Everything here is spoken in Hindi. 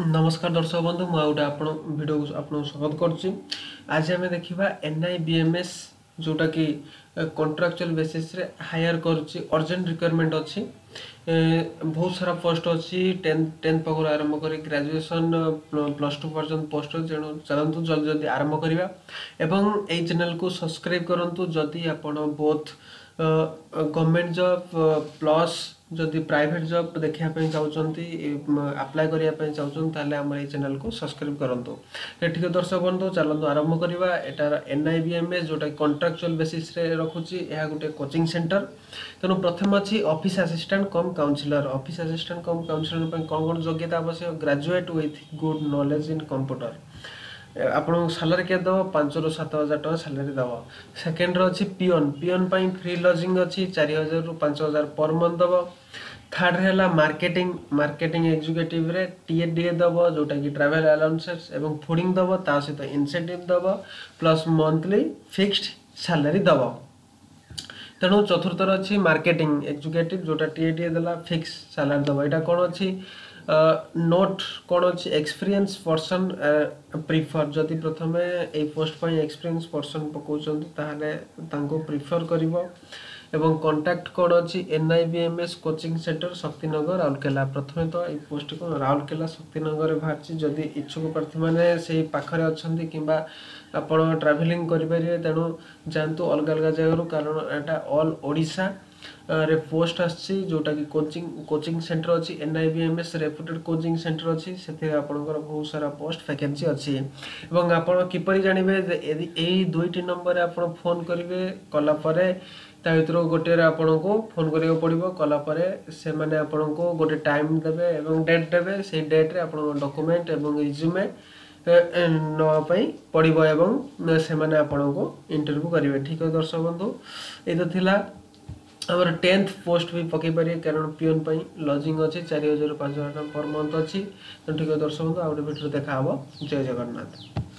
नमस्कार दर्शक बंधु मुझे गोटे आप भिडियो को आपको स्वागत करुच्ची। आज आम देखा NIBMS जोटा कि कॉन्ट्रैक्चुअल बेसिस रे हायर करुच्ची अर्जेंट रिक्वायरमेंट अच्छी बहुत सारा पोस्ट अच्छी 10th पाखर आरंभ कर ग्रेजुएशन +2 पर्यंत पोस्ट तेणु चलतु जल्दी जल्दी आरंभ करवा एवं यही चैनल को सब्सक्राइब करूँ जदि आपण बोथ गवर्नमेंट जॉब प्लस जदि प्राइवेट जॉब देखापी चाहते अप्लाई करने चाहते आम ये चैनल को सब्सक्राइब करूँ। ठीक है दर्शक बंधु चलते आरंभ करवा एटार NIBMS जोटा कॉन्ट्रैक्चुअल बेसिस रे रखुची यह गोटे कोचिंग सेंटर। तेणु प्रथम अच्छी office assistant cum counsellor office assistant cum counsellor कौन कौन योग्यता आवश्यक graduate with good knowledge in computer आपन सालारी के दब 5 ରୁ 7 हज़ार टका सालारी दब। सेकेंड अच्छी पिओन पिओन फ्री लॉजिंग अच्छी 4,000 ରୁ 5,000 पर मंथ दब। थर्ड है मार्केटिंग मार्केटिंग एग्जीक्यूटिव रे TDA दब जोटा कि ट्रैवल अलाउंसेस एवं फूडिंग दब ता सहित इनसेंटिव दब प्लस मंथली फिक्स्ड सैलरी दब। तेणु चतुर्थ अच्छी मार्केटिंग एग्जीक्यूटिव जोटा TDA देला फिक्स सैलरी दब। यहाँ कौन अच्छी नोट कौन अच्छी एक्सपीरियंस पर्सन प्रिफर जदि प्रथम ए पोस्ट पर एक्सपीरियंस पर्सन पकाउं प्रिफर करिवो एवं कांटेक्ट कोड अच्छी NIBMS coaching centre Shaktinagar Rourkela. प्रथम तो ये पोस्ट को राउरकेला शक्तिनगर बाहर जदि इच्छुक प्रार्थी मैंने से पाखरे अच्छा कि आपण ट्राभेलिंग करें तेणु जातु अलग अलग जगह कारण यहाँ ऑल ओडिशा रे पोस्ट आसी जोटा कि कोचिंग सेंटर अच्छी NIBMS रेपुटेड कोचिंग सेंटर अच्छी से आपंकर बहुत सारा पोस्ट वैकेंसी अच्छी एवं आप किपर जानवे यदि दुईटी नंबर आप फोन करेंगे कलापर भर गोटे आपन को फोन करा पड़ो कलापर से मैंने आपन को गोटे टाइम देवे एवं डेट देवे से डेट्रे आप डॉक्यूमेंट एवं रिज्यूमे नापी पड़ो एवं से मैंने आपन को इंटरव्यू करेंगे। ठीक है दर्शक बंधु ये तो थिला आमर 10th पोस्ट भी पकई पारे कारण पिओन लॉजिंग अच्छी 4,000 ରୁ 5,000 पर मंथ अच्छी। तो ठीक है दर्शक बंधु आउट भिडियो देखा जय जगन्नाथ।